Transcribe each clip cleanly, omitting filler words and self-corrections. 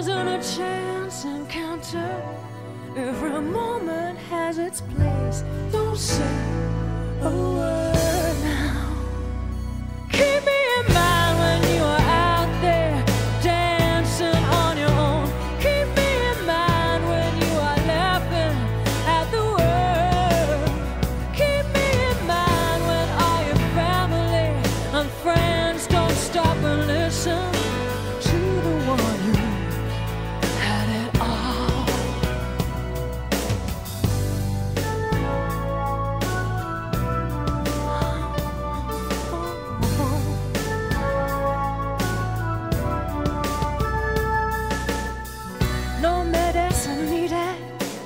wasn't a chance encounter. Every moment has its place. Don't say a word now. Keep me in mind when you are out there dancing on your own. Keep me in mind when you are laughing at the world. Keep me in mind when all your family and friends don't stop and listen to the one who had it all. No medicine needed,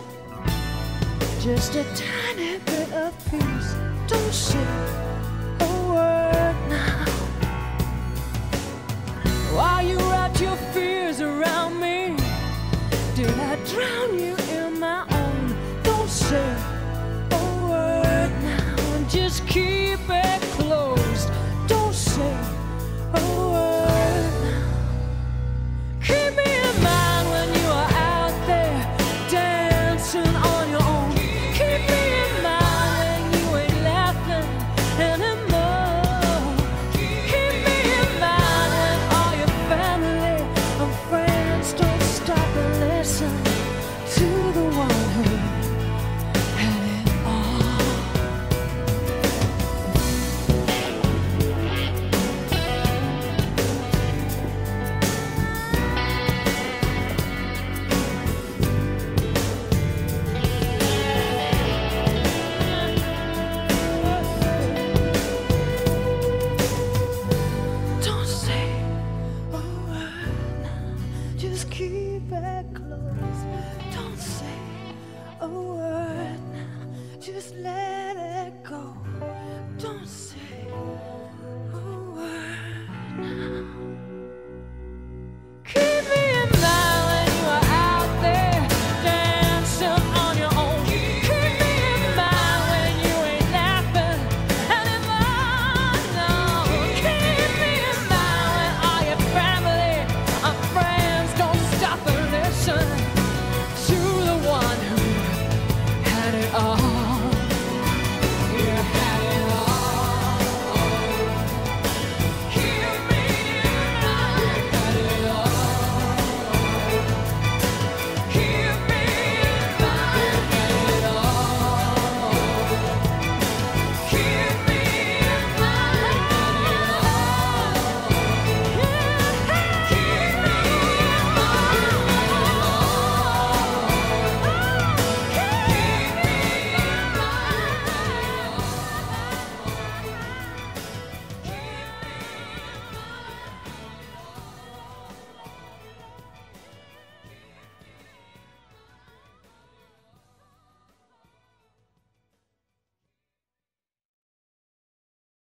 just a tiny bit of peace. Don't say a word now. While you wrapped your fears around me, did I drown you in my own? Don't say a word now. Just keep it closed. Don't say a word now. Keep me in mind when you are out there dancing on your own. Keep me in mind when you ain't laughing anymore. Keep me in mind when all your family and friends don't stop and listen to the one who had it all. Don't say a word now. Just keep it close. Don't say a word now. Just let